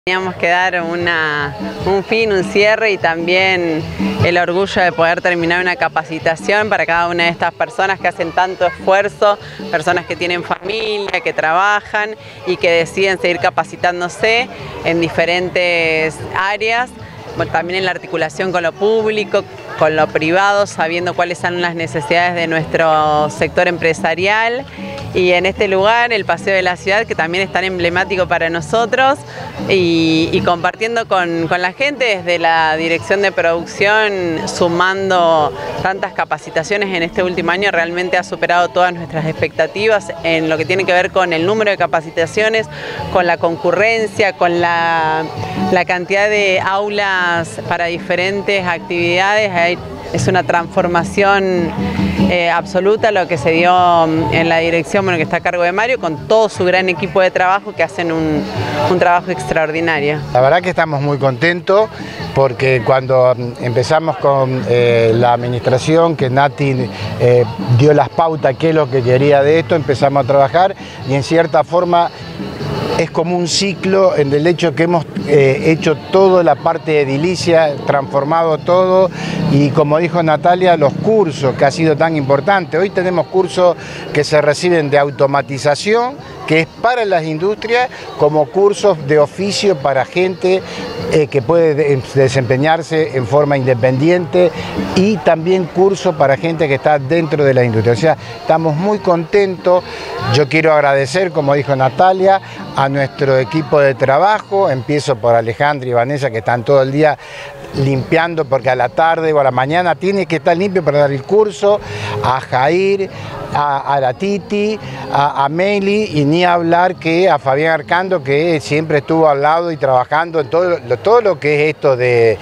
Teníamos que dar un fin, un cierre y también el orgullo de poder terminar una capacitación para cada una de estas personas que hacen tanto esfuerzo, personas que tienen familia, que trabajan y que deciden seguir capacitándose en diferentes áreas, también en la articulación con lo público, con lo privado, sabiendo cuáles son las necesidades de nuestro sector empresarial. Y en este lugar, el Paseo de la Ciudad, que también es tan emblemático para nosotros, y compartiendo con la gente desde la dirección de producción, sumando tantas capacitaciones en este último año, realmente ha superado todas nuestras expectativas en lo que tiene que ver con el número de capacitaciones, con la concurrencia, con la cantidad de aulas para diferentes actividades. Es una transformación absoluta lo que se dio en la dirección, que está a cargo de Mario, con todo su gran equipo de trabajo que hacen un trabajo extraordinario. La verdad que estamos muy contentos porque cuando empezamos con la administración, que Nati dio las pautas, qué es lo que quería de esto, empezamos a trabajar y en cierta forma es como un ciclo en el hecho que hemos hecho toda la parte edilicia, transformado todo y como dijo Natalia, los cursos que ha sido tan importante. Hoy tenemos cursos que se reciben de automatización, que es para las industrias, como cursos de oficio para gente que puede desempeñarse en forma independiente y también cursos para gente que está dentro de la industria. O sea, estamos muy contentos. Yo quiero agradecer, como dijo Natalia, a nuestro equipo de trabajo. Empiezo por Alejandra y Vanessa, que están todo el día limpiando porque a la tarde o a la mañana tiene que estar limpio para dar el curso, a Jair, a la Titi, a Meli y ni hablar que a Fabián Arcando, que siempre estuvo al lado y trabajando en todo lo que es esto de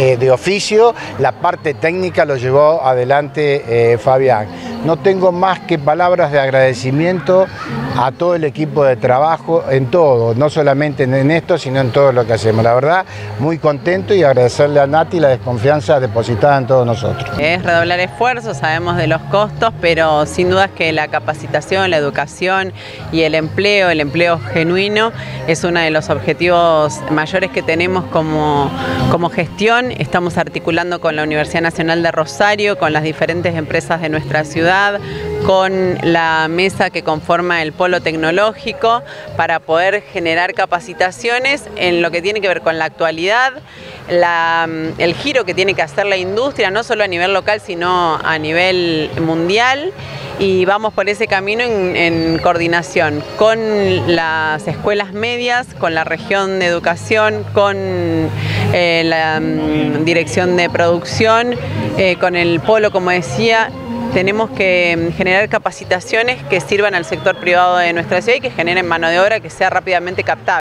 oficio. La parte técnica lo llevó adelante Fabián. No tengo más que palabras de agradecimiento a todo el equipo de trabajo en todo, no solamente en esto, sino en todo lo que hacemos. La verdad, muy contento y agradecerle a Nati la desconfianza depositada en todos nosotros. Es redoblar esfuerzos, sabemos de los costos, pero sin duda es que la capacitación, la educación y el empleo genuino es uno de los objetivos mayores que tenemos como gestión. Estamos articulando con la Universidad Nacional de Rosario, con las diferentes empresas de nuestra ciudad, con la mesa que conforma el polo tecnológico para poder generar capacitaciones en lo que tiene que ver con la actualidad, el giro que tiene que hacer la industria, no solo a nivel local, sino a nivel mundial. Y vamos por ese camino en coordinación con las escuelas medias, con la región de educación, con la dirección de producción, con el polo, como decía. Tenemos que generar capacitaciones que sirvan al sector privado de nuestra ciudad y que generen mano de obra que sea rápidamente captable.